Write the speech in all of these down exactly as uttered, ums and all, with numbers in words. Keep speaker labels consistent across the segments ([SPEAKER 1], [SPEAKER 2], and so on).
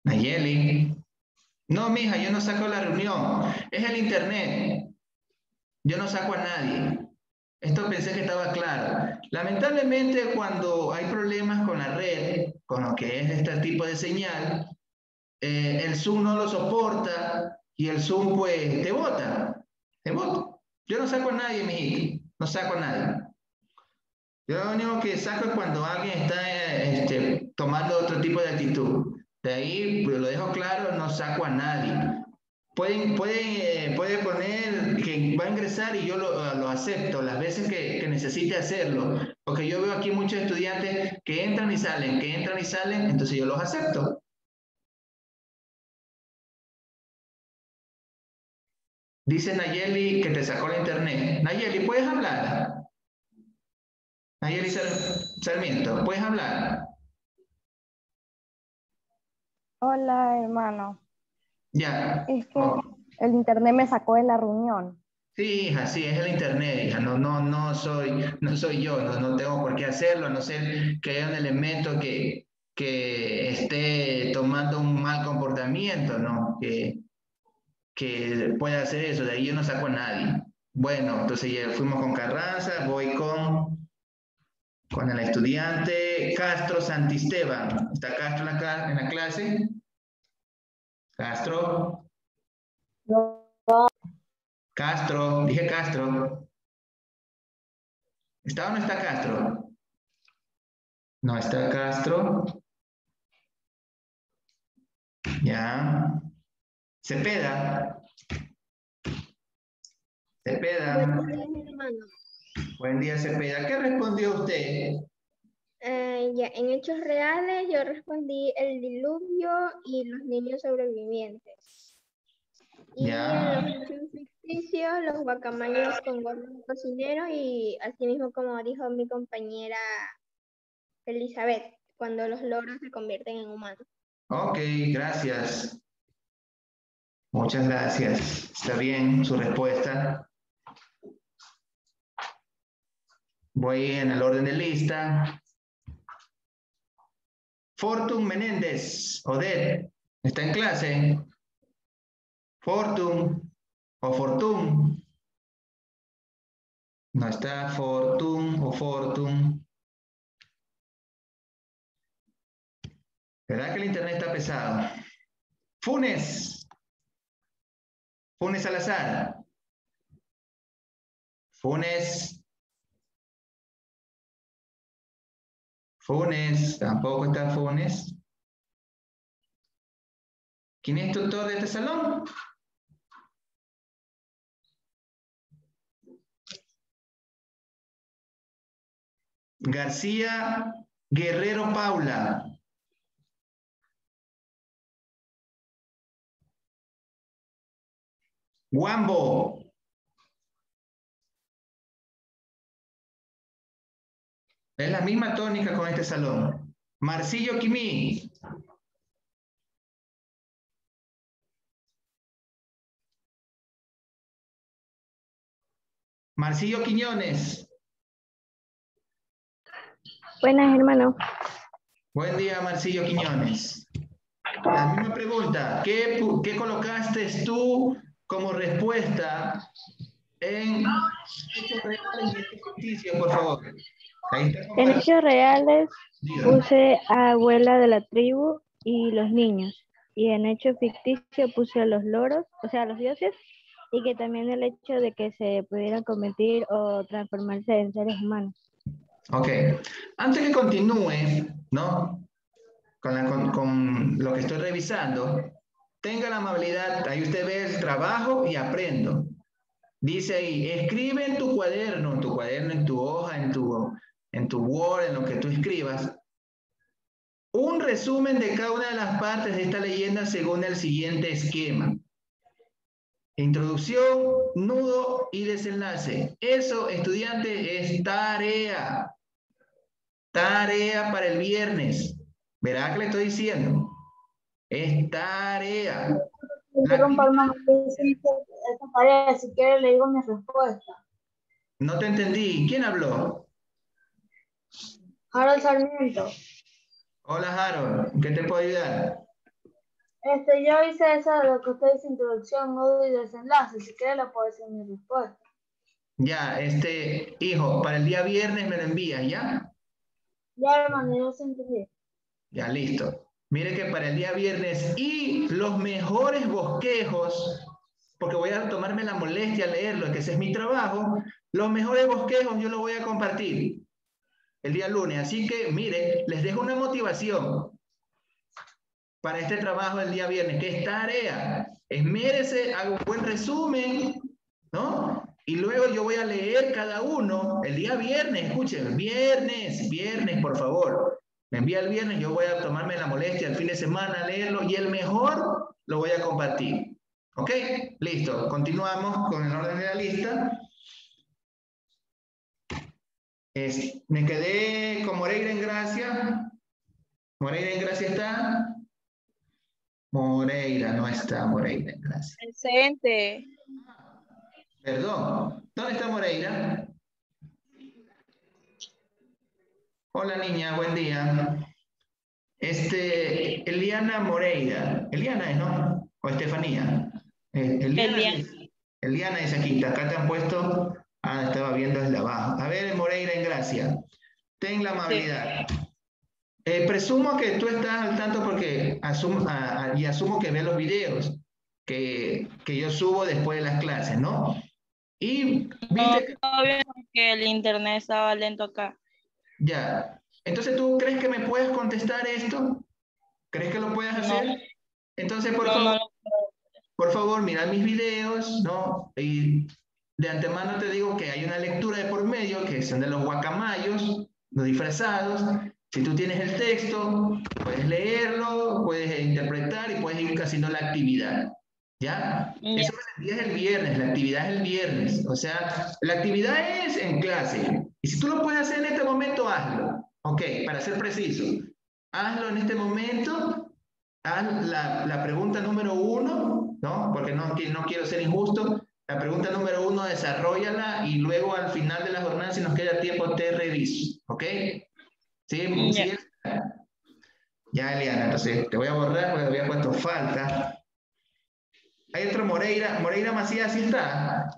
[SPEAKER 1] Nayeli. No, mija, yo no saco la reunión. Es el internet. Yo no saco a nadie. Esto pensé que estaba claro. Lamentablemente, cuando hay problemas con la red, con lo que es este tipo de señal, eh, el Zoom no lo soporta y el Zoom, pues, te bota. Te bota. Yo no saco a nadie, mijito. No saco a nadie. Yo lo único que saco es cuando alguien está este, tomando otro tipo de actitud. De ahí, pues lo dejo claro, no saco a nadie. Pueden, pueden, eh, puede poner que va a ingresar y yo lo, lo acepto las veces que, que necesite hacerlo. Porque yo veo aquí muchos estudiantes que entran y salen, que entran y salen, entonces yo los acepto. Dice Nayeli que te sacó la internet. Nayeli, ¿puedes hablar? Nayeli Sarmiento, ¿puedes hablar?
[SPEAKER 2] Hola, hermano.
[SPEAKER 1] Ya.
[SPEAKER 2] Es que
[SPEAKER 1] Oh.
[SPEAKER 2] el internet me sacó de la reunión.
[SPEAKER 1] Sí, hija, sí, es el internet, hija. No, no, no soy, no soy yo, no, no tengo por qué hacerlo, a no ser que haya un elemento que, que esté tomando un mal comportamiento, ¿no? Que, que pueda hacer eso, de ahí yo no saco a nadie. Bueno, entonces ya fuimos con Carranza, voy con, con el estudiante Castro Santisteban. ¿Está Castro en la, en la clase? Castro.
[SPEAKER 2] No.
[SPEAKER 1] Castro, dije Castro. ¿Está o no está Castro? No está Castro. Ya. Cepeda.
[SPEAKER 3] Buen
[SPEAKER 1] Cepeda.
[SPEAKER 3] día, hermano.
[SPEAKER 1] Buen día, Cepeda. ¿Qué respondió usted?
[SPEAKER 3] Eh, ya, en hechos reales yo respondí el diluvio y los niños sobrevivientes. Y
[SPEAKER 1] Ya.
[SPEAKER 3] en los hechos ficticios, los guacamayos con gorro de cocinero y así mismo como dijo mi compañera Elizabeth, cuando los loros se convierten en humanos.
[SPEAKER 1] Ok, gracias. Muchas gracias. Está bien su respuesta. Voy en el orden de lista. Fortun Menéndez. Odette. ¿Está en clase? Fortun o Fortun. No está Fortun o Fortun. ¿Verdad que el internet está pesado? Funes. Funes Salazar. Funes. Funes. Tampoco está Funes. ¿Quién es tutor de este salón? García Guerrero Paula. Guambo. Es la misma tónica con este salón. Marcillo Quimí. Marcillo Quiñones.
[SPEAKER 2] Buenas, hermano.
[SPEAKER 1] Buen día, Marcillo Quiñones. La misma pregunta. ¿Qué, qué colocaste tú como respuesta en hechos reales y hechos ficticios, por favor? Ahí está
[SPEAKER 2] En
[SPEAKER 1] compartido.
[SPEAKER 2] hechos reales
[SPEAKER 1] Dígame.
[SPEAKER 2] puse a abuela de la tribu y los niños. Y en hechos ficticios puse a los loros, o sea, a los dioses, y que también el hecho de que se pudieran convertir o transformarse en seres humanos.
[SPEAKER 1] Ok. Antes que continúe, ¿no? Con, la, con, con lo que estoy revisando, tenga la amabilidad, ahí usted ve el trabajo y aprendo. Dice ahí, escribe en tu cuaderno, en tu cuaderno, en tu hoja, en tu, en tu Word, en lo que tú escribas, un resumen de cada una de las partes de esta leyenda según el siguiente esquema. Introducción, nudo y desenlace. Eso, estudiante, es tarea. Tarea para el viernes. ¿Verá que le estoy diciendo? Es tarea.
[SPEAKER 4] Interrumpa, hermano, esta tarea, si quiere le digo mi respuesta.
[SPEAKER 1] No te entendí. ¿Quién habló?
[SPEAKER 4] Harold Sarmiento.
[SPEAKER 1] Hola, Harold. ¿Qué te puedo ayudar?
[SPEAKER 4] Este, yo hice eso de lo que usted dice, introducción, nudo y desenlace. Si quiere, le puedo decir mi respuesta.
[SPEAKER 1] Ya, este, hijo, para el día viernes me lo envías, ¿ya?
[SPEAKER 4] Ya, hermano, yo se entendí.
[SPEAKER 1] Ya, listo. Mire que para el día viernes y los mejores bosquejos, porque voy a tomarme la molestia de leerlo, que ese es mi trabajo, los mejores bosquejos yo los voy a compartir el día lunes. Así que, mire, les dejo una motivación para este trabajo del día viernes, que es tarea. Esmérese, haga un buen resumen, ¿no? Y luego yo voy a leer cada uno el día viernes, escuchen, viernes, viernes, por favor. Me envía el viernes, yo voy a tomarme la molestia el fin de semana a leerlo y el mejor lo voy a compartir. ¿Ok? Listo, continuamos con el orden de la lista. Es, me quedé con Moreira en Gracia. Moreira en Gracia está. Moreira, no está Moreira en Gracia.
[SPEAKER 5] Presente.
[SPEAKER 1] Perdón, ¿dónde está Moreira? Hola niña, buen día. Este, Eliana Moreira. Eliana es, ¿no? O Estefanía. Eh, Eliana,
[SPEAKER 5] Eliana.
[SPEAKER 1] es, Eliana es aquí, acá te han puesto. Ah, estaba viendo desde abajo. A ver, Moreira en Gracia. Ten la amabilidad. Eh, presumo que tú estás al tanto porque asumo, a, a, y asumo que ves los videos que, que yo subo después de las clases, ¿no? Y
[SPEAKER 5] No,
[SPEAKER 1] viste que...
[SPEAKER 5] todavía porque el internet estaba lento acá.
[SPEAKER 1] Ya. Entonces, ¿tú crees que me puedes contestar esto? ¿Crees que lo puedes hacer?
[SPEAKER 5] No,
[SPEAKER 1] Entonces, por
[SPEAKER 5] no,
[SPEAKER 1] favor,
[SPEAKER 5] no.
[SPEAKER 1] por favor, mira mis videos, ¿no? Y de antemano te digo que hay una lectura de por medio, que son de los guacamayos, los disfrazados. Si tú tienes el texto, puedes leerlo, puedes interpretar y puedes ir haciendo la actividad. ¿Ya?
[SPEAKER 5] Ya.
[SPEAKER 1] Eso me lo envías el viernes, la actividad es el viernes. O sea, la actividad es en clase. Y si tú lo puedes hacer en este momento, hazlo. Ok, para ser preciso. Hazlo en este momento. Haz la, la pregunta número uno, ¿no? Porque no, no quiero ser injusto. La pregunta número uno, desarrollala y luego al final de la jornada, si nos queda tiempo, te reviso. ¿Ok? ¿Sí?
[SPEAKER 5] Ya.
[SPEAKER 1] ¿Sí? Ya, Eliana, entonces te voy a borrar porque había puesto falta. Hay otro Moreira. Moreira Macías, ¿sí está?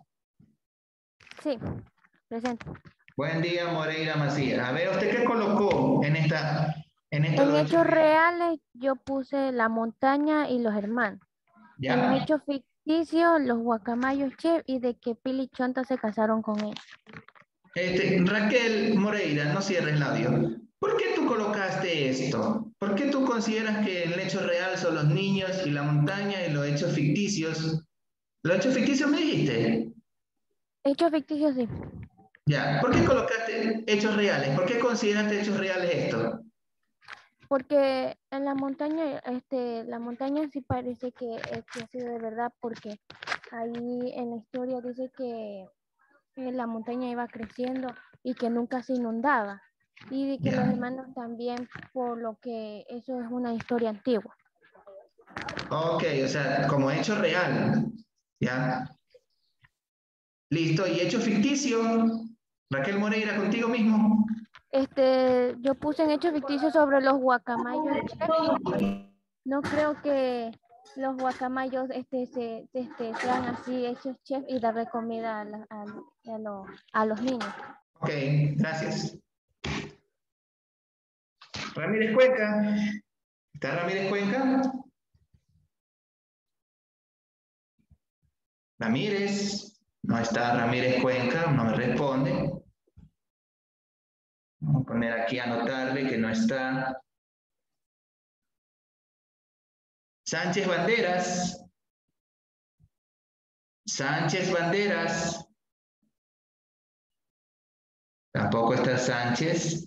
[SPEAKER 2] Sí, presente.
[SPEAKER 1] Buen día, Moreira Macías. A ver, ¿usted qué colocó en esta... En, esta
[SPEAKER 2] En hechos reales yo puse la montaña y los hermanos.
[SPEAKER 1] ¿Ya?
[SPEAKER 2] En hechos ficticios, los guacamayos chef y de que Pili y Chonta se casaron con él.
[SPEAKER 1] Este, Raquel Moreira, no cierres el audio. ¿Por qué tú colocaste esto? ¿Por qué tú consideras que el hecho real son los niños y la montaña y los hechos ficticios? ¿Los hechos ficticios me dijiste?
[SPEAKER 2] Hechos ficticios, sí.
[SPEAKER 1] Ya. ¿Por qué colocaste hechos reales? ¿Por qué consideraste hechos reales esto?
[SPEAKER 2] Porque en la montaña, este, la montaña sí parece que, eh, que ha sido de verdad, porque ahí en la historia dice que eh, la montaña iba creciendo y que nunca se inundaba. Y de que
[SPEAKER 1] Ya.
[SPEAKER 2] los hermanos también, por lo que eso es una historia antigua.
[SPEAKER 1] Ok, o sea, como hecho real. ¿Ya? Listo. ¿Y hecho ficticio? Raquel Moreira, contigo mismo.
[SPEAKER 2] Este, yo puse en hechos ficticios sobre los guacamayos chef, porque no creo que los guacamayos este, se, este, sean así hechos chef y darle comida a, la- a, a los, a los niños.
[SPEAKER 1] Ok, gracias. Ramírez Cuenca. ¿Está Ramírez Cuenca? Ramírez. No está Ramírez Cuenca, no me responde. Vamos a poner aquí a anotarle que no está. Sánchez Banderas. Sánchez Banderas. Tampoco está Sánchez.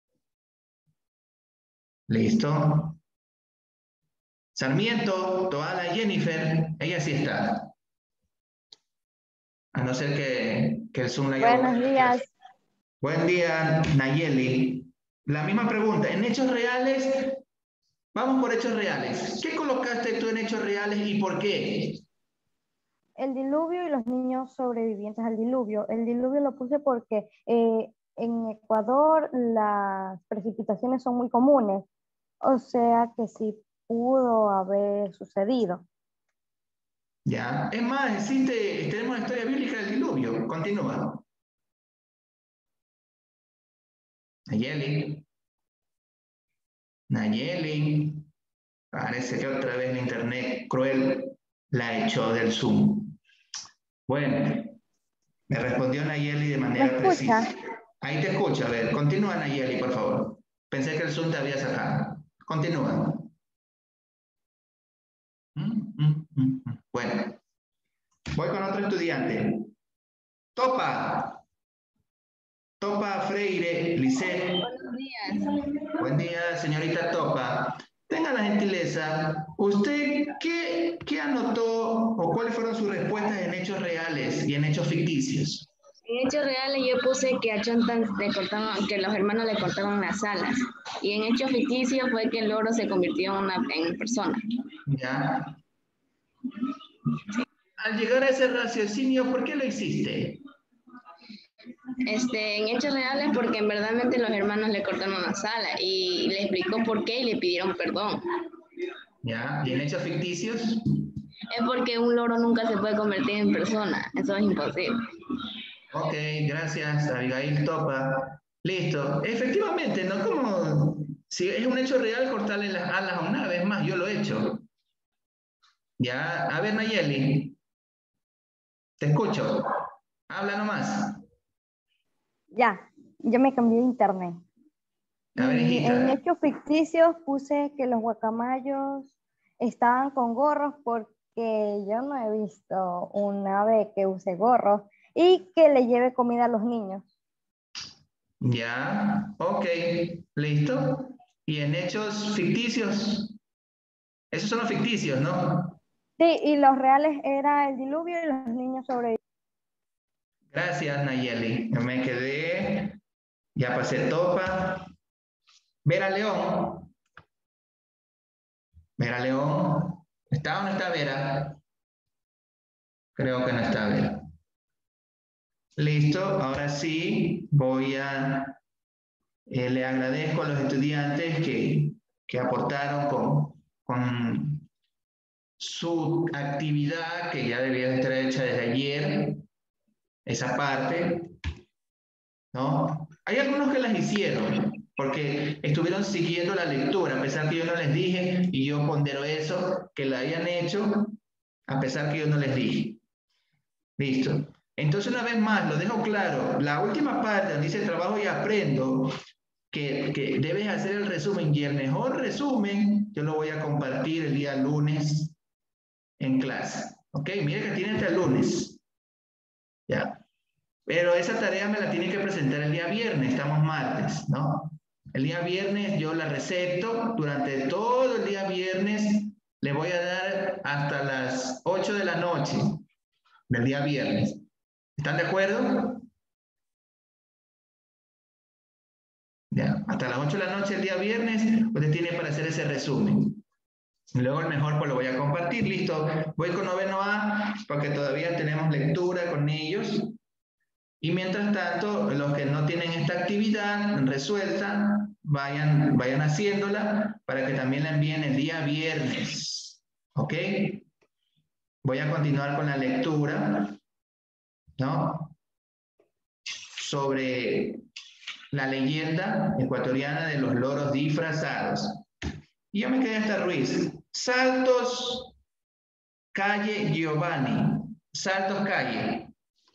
[SPEAKER 1] Listo. Sarmiento, Toala Jennifer. Ella sí está. A no ser que, que el Zoom la haya
[SPEAKER 2] Buenos días.
[SPEAKER 1] Buen día, Nayeli. La misma pregunta. En hechos reales, vamos por hechos reales. ¿Qué colocaste tú en hechos reales y por qué?
[SPEAKER 2] El diluvio y los niños sobrevivientes al diluvio. El diluvio lo puse porque eh, en Ecuador las precipitaciones son muy comunes. O sea que sí
[SPEAKER 6] pudo haber sucedido.
[SPEAKER 1] Ya. Es más, existe, tenemos la historia bíblica del diluvio. Continúa. Nayeli. Nayeli. Parece que otra vez el internet cruel la echó del Zoom. Bueno, me respondió Nayeli de manera
[SPEAKER 6] ¿Me escucha?
[SPEAKER 1] precisa. Ahí te escucho. A ver, continúa Nayeli, por favor. Pensé que el Zoom te había sacado. Continúa. Mm, mm, mm, mm. Bueno, voy con otro estudiante. Topa. Topa Freire, Lisset.
[SPEAKER 7] Buenos días.
[SPEAKER 1] Buen día, señorita Topa. Tenga la gentileza, ¿usted qué, qué anotó o cuáles fueron sus respuestas en hechos reales y en hechos ficticios?
[SPEAKER 7] En hechos reales yo puse que a Chontan le cortaban, que los hermanos le cortaban las alas. Y en hechos ficticios fue que el loro se convirtió en una en persona.
[SPEAKER 1] Ya. Al llegar a ese raciocinio, ¿por qué lo hiciste?
[SPEAKER 7] Este, en hechos reales porque en verdadmente los hermanos le cortaron las alas y le explicó por qué y le pidieron perdón.
[SPEAKER 1] Ya. ¿Y en hechos ficticios?
[SPEAKER 7] Es porque un loro nunca se puede convertir en persona. Eso es imposible.
[SPEAKER 1] Ok, gracias, Abigail Topa. Listo. Efectivamente, ¿no? Como si es un hecho real cortarle las alas a una vez más, yo lo he hecho. Ya, a ver, Nayeli. Te escucho. Habla nomás.
[SPEAKER 6] Ya, yo me cambié de internet.
[SPEAKER 1] A ver,
[SPEAKER 6] Y en
[SPEAKER 1] hijita.
[SPEAKER 6] hechos ficticios puse que los guacamayos estaban con gorros porque yo no he visto un ave que use gorros y que le lleve comida a los niños.
[SPEAKER 1] Ya, ok, listo. ¿Y en hechos ficticios? Esos son los ficticios, ¿no?
[SPEAKER 6] Sí, y los reales era el diluvio y los niños sobrevivieron.
[SPEAKER 1] Gracias, Nayeli. Me quedé, ya pasé Topa. Vera León. Vera León. ¿Está o no está Vera? Creo que no está Vera. Listo, ahora sí voy a... Eh, le agradezco a los estudiantes que, que aportaron con, con su actividad, que ya debía estar hecha desde ayer, esa parte, ¿no? Hay algunos que las hicieron, porque estuvieron siguiendo la lectura, a pesar que yo no les dije, y yo pondero eso, que la hayan hecho, a pesar que yo no les dije. Listo. Entonces, una vez más, lo dejo claro, la última parte donde dice trabajo y aprendo, que, que debes hacer el resumen, y el mejor resumen, yo lo voy a compartir el día lunes en clase. ¿Ok? Mire que tiene hasta el lunes. Ya. Pero esa tarea me la tiene que presentar el día viernes, estamos martes, ¿no? El día viernes yo la recepto, durante todo el día viernes le voy a dar hasta las ocho de la noche del día viernes. ¿Están de acuerdo? Ya, hasta las ocho de la noche el día viernes usted tiene para hacer ese resumen. Y luego el mejor pues lo voy a compartir, listo. Voy con noveno A porque todavía tenemos lectura con ellos. Y mientras tanto, los que no tienen esta actividad resuelta, vayan, vayan haciéndola para que también la envíen el día viernes. ¿Ok? Voy a continuar con la lectura, ¿no? Sobre la leyenda ecuatoriana de los loros disfrazados. Y yo me quedé hasta Ruiz. Saltos, calle Giovanni. Saltos, calle.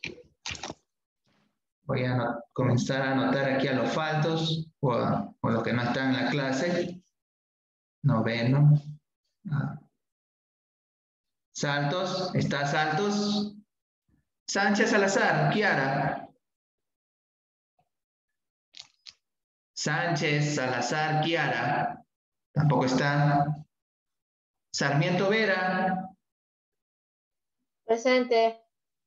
[SPEAKER 1] Voy a comenzar a anotar aquí a los faltos o a, o a los que no están en la clase. Noveno. Ah. Saltos, ¿está Saltos? Sánchez Salazar, Kiara. Sánchez Salazar, Kiara. Tampoco está. Sarmiento Vera.
[SPEAKER 4] Presente.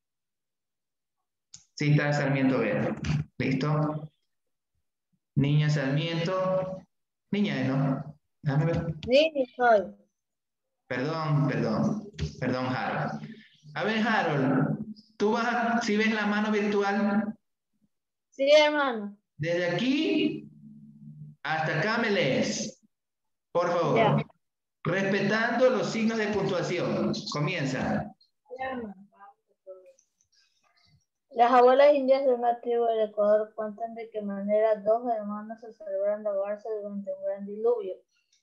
[SPEAKER 1] Sí, está Sarmiento Vera. ¿Listo? Niña Sarmiento. Niña, ¿no? Déjame ver.
[SPEAKER 4] Sí, soy.
[SPEAKER 1] Perdón, perdón. Perdón, Harold. A ver, Harold. ¿Tú vas a, si ves la mano virtual?
[SPEAKER 4] Sí, hermano.
[SPEAKER 1] Desde aquí hasta acá me lees. Por favor.
[SPEAKER 4] Ya.
[SPEAKER 1] Respetando los signos de puntuación. Comienza.
[SPEAKER 4] Las abuelas indias de una tribu del Ecuador cuentan de qué manera dos hermanos se salvaron de ahogarse durante un gran diluvio.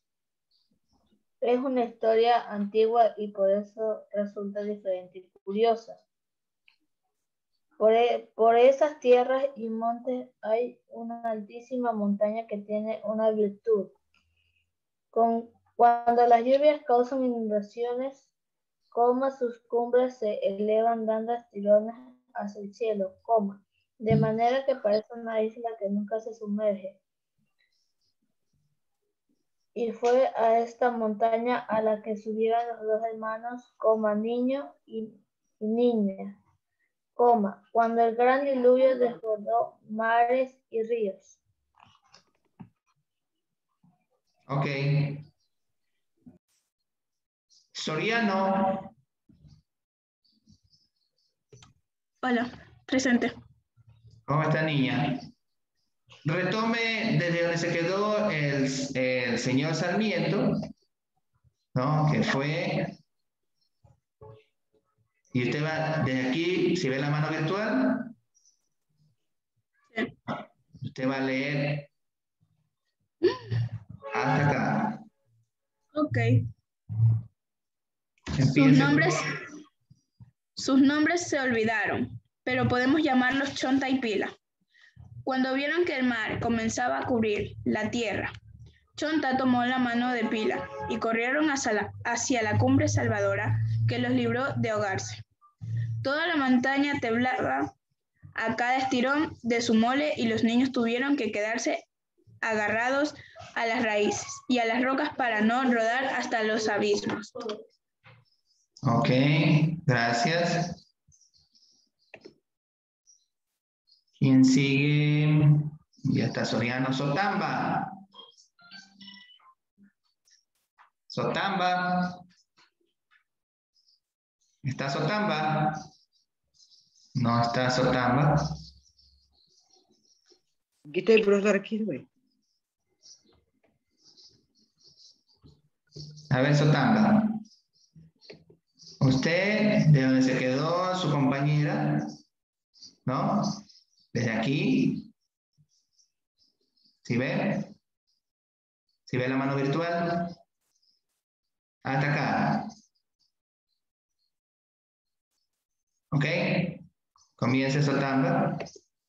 [SPEAKER 4] Es una historia antigua y por eso resulta diferente y curiosa. Por, e, por esas tierras y montes hay una altísima montaña que tiene una virtud. Con, cuando las lluvias causan inundaciones, coma sus cumbres se elevan dando estirones hacia el cielo, coma, de manera que parece una isla que nunca se sumerge. Y fue a esta montaña a la que subieron los dos hermanos, coma, niño y, y niña, coma, cuando el gran diluvio desbordó mares y ríos.
[SPEAKER 1] Ok. Soriano.
[SPEAKER 5] Hola, presente.
[SPEAKER 1] ¿Cómo está, niña? Retome desde donde se quedó el, el señor Sarmiento, ¿no? Que fue... Y usted va desde aquí, si ve la mano virtual,
[SPEAKER 5] Sí.
[SPEAKER 1] usted va a leer hasta acá.
[SPEAKER 5] Ok.
[SPEAKER 1] Empiece,
[SPEAKER 5] Sus nombres,
[SPEAKER 1] por favor.
[SPEAKER 5] sus nombres se olvidaron, pero podemos llamarlos Chonta y Pila. Cuando vieron que el mar comenzaba a cubrir la tierra, Chonta tomó la mano de Pila y corrieron hacia la, hacia la cumbre salvadora que los libró de ahogarse. Toda la montaña temblaba a cada estirón de su mole y los niños tuvieron que quedarse agarrados a las raíces y a las rocas para no rodar hasta los abismos.
[SPEAKER 1] Ok, gracias. ¿Quién sigue? Ya está Soriano. Sotamba. Sotamba. ¿Está Sotamba? No está Sotamba.
[SPEAKER 8] Aquí está el profesor, aquí estoy.
[SPEAKER 1] A ver, Sotamba. Usted, de donde se quedó su compañera, ¿no? Desde aquí. ¿Sí ve? ¿Sí ve la mano virtual? Hasta acá. ¿Ok? Comience Sotamba.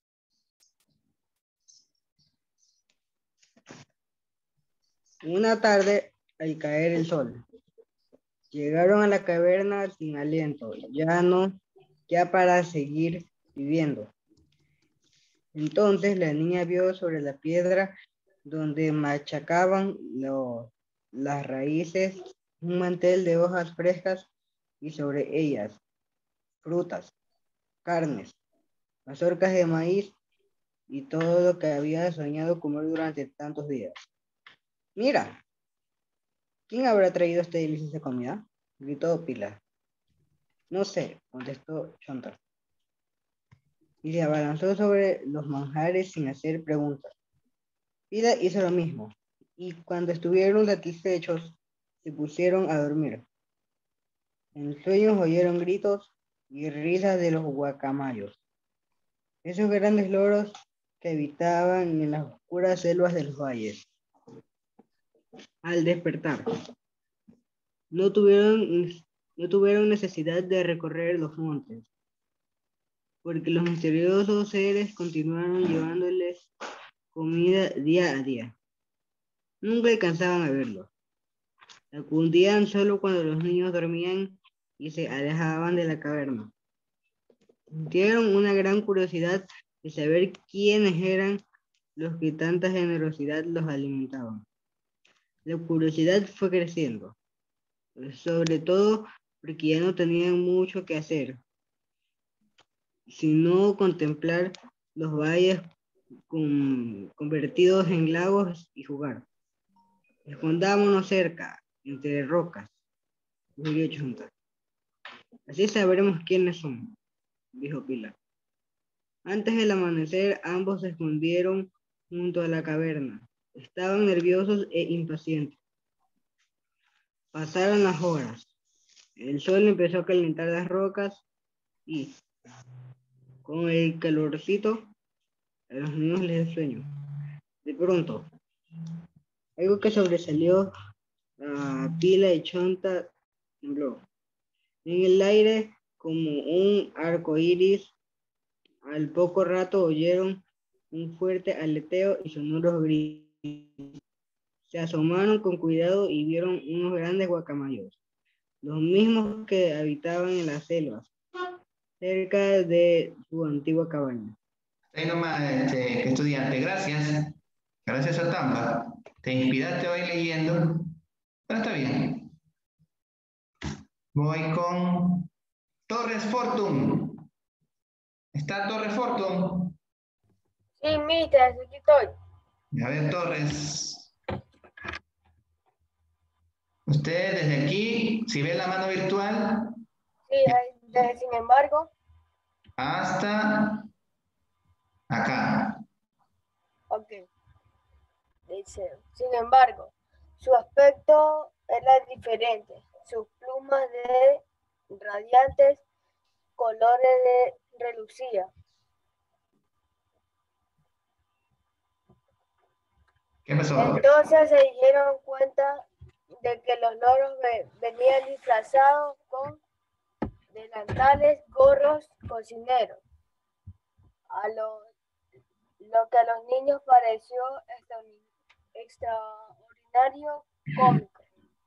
[SPEAKER 8] Una tarde, al caer el sol, llegaron a la caverna sin aliento, ya no, ya para seguir viviendo. Entonces la niña vio sobre la piedra donde machacaban lo, las raíces un mantel de hojas frescas y sobre ellas frutas, carnes, mazorcas de maíz y todo lo que había soñado comer durante tantos días. Mira, ¿quién habrá traído esta deliciosa comida? Gritó Pila. No sé, contestó Chonta. Y se abalanzó sobre los manjares sin hacer preguntas. Pila hizo lo mismo, y cuando estuvieron satisfechos, se pusieron a dormir. En sueños oyeron gritos y risas de los guacamayos, esos grandes loros que habitaban en las oscuras selvas de los valles. Al despertar, no tuvieron, no tuvieron necesidad de recorrer los montes, porque los misteriosos seres continuaron llevándoles comida día a día. Nunca alcanzaban a verlos. Acudían solo cuando los niños dormían y se alejaban de la caverna. Sintieron una gran curiosidad de saber quiénes eran los que tanta generosidad los alimentaban. La curiosidad fue creciendo, sobre todo porque ya no tenían mucho que hacer, sino contemplar los valles con, convertidos en lagos y jugar. Escondámonos cerca, entre rocas, sugirió Chonta. Así sabremos quiénes son, dijo Pila. Antes del amanecer, ambos se escondieron junto a la caverna. Estaban nerviosos e impacientes. Pasaron las horas. El sol empezó a calentar las rocas y, con el calorcito, a los niños les dio sueño. De pronto, algo que sobresalió a Pila y Chonta tembló. En el aire, como un arco iris, al poco rato oyeron un fuerte aleteo y sonoros gritos. Se asomaron con cuidado y vieron unos grandes guacamayos, los mismos que habitaban en las selvas, cerca de su antigua cabaña.
[SPEAKER 1] Ahí nomás, este, estudiante, gracias. Gracias a Tamba. Te inspiraste hoy leyendo, pero está bien. Voy con Torres Fortun. ¿Está Torres Fortun?
[SPEAKER 9] Sí, mister, aquí estoy.
[SPEAKER 1] A ver, Torres. Usted desde aquí, si ve la mano virtual.
[SPEAKER 9] Sí, desde sin embargo.
[SPEAKER 1] Hasta acá.
[SPEAKER 9] Ok. Dice, sin embargo, su aspecto era diferente. Sus plumas de radiantes colores de relucía.
[SPEAKER 1] ¿Qué pasó?
[SPEAKER 9] Entonces se dieron cuenta de que los loros venían disfrazados con delantales, gorros, cocineros. A lo, lo que a los niños pareció extraordinario cómico.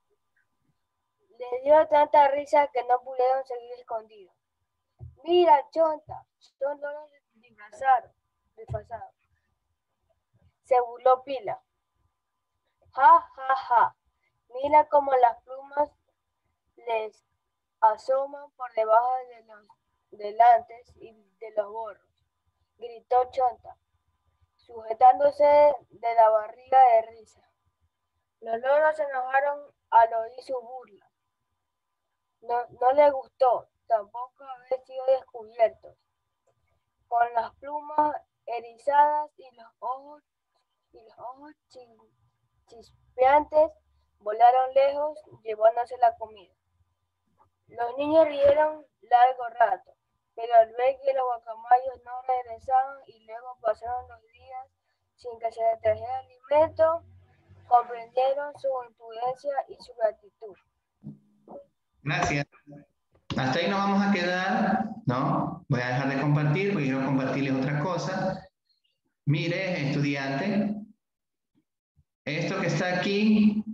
[SPEAKER 9] Les dio tanta risa que no pudieron seguir escondidos. Mira, Chonta, son loros disfrazados. disfrazados. Se burló Pila. Ja, ja, ja. Mira cómo las plumas les asoman por debajo de los delantes y de los gorros. Gritó Chonta, sujetándose de la barriga de risa. Los loros se enojaron al oír su burla. No, no les gustó, tampoco haber sido descubiertos. Con las plumas erizadas y los ojos, y los ojos chispeantes, volaron lejos, llevándose la comida. Los niños rieron largo rato, pero al ver que los guacamayos no regresaban y luego pasaron los días sin que se les trajera alimento, comprendieron su imprudencia y su gratitud.
[SPEAKER 1] Gracias. Hasta ahí nos vamos a quedar, ¿no? Voy a dejar de compartir porque quiero compartirles otra cosa. Mire, estudiante, esto que está aquí,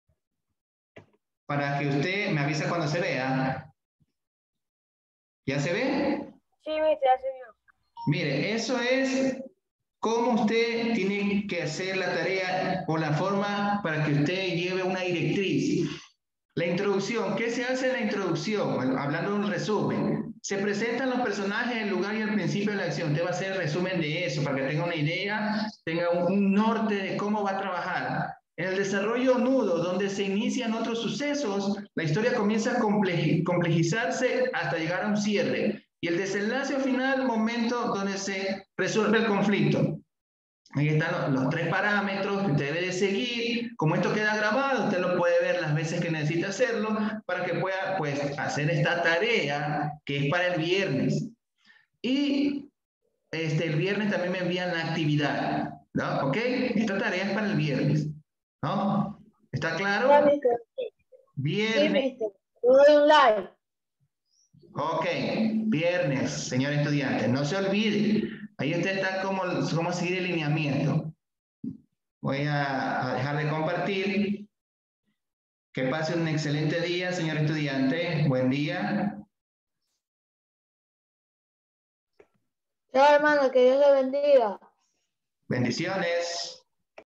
[SPEAKER 1] para que usted me avise cuando se vea. ¿Ya se ve?
[SPEAKER 9] Sí, mister, ya se vio.
[SPEAKER 1] Mire, eso es cómo usted tiene que hacer la tarea o la forma para que usted lleve una directriz. La introducción, ¿qué se hace en la introducción? Bueno, hablando de un resumen. Se presentan los personajes, el lugar y el principio de la acción. Usted va a hacer el resumen de eso para que tenga una idea, tenga un, un norte de cómo va a trabajar. En el desarrollo nudo, donde se inician otros sucesos, la historia comienza a complejizarse hasta llegar a un cierre. Y el desenlace final, momento donde se resuelve el conflicto. Ahí están los, los tres parámetros que usted debe de seguir. Como esto queda grabado, usted lo puede ver las veces que necesita hacerlo para que pueda, pues, hacer esta tarea que es para el viernes. Y este, el viernes también me envían la actividad, ¿no? ¿Ok? Esta tarea es para el viernes, ¿no? ¿Está claro? Viernes.
[SPEAKER 4] Doy un like.
[SPEAKER 1] Ok, viernes, señor estudiante. No se olvide. Ahí usted está como, como seguir el lineamiento. Voy a, a dejar de compartir. Que pase un excelente día, señor estudiante. Buen día.
[SPEAKER 4] Chao, hermano, que Dios le bendiga.
[SPEAKER 1] Bendiciones.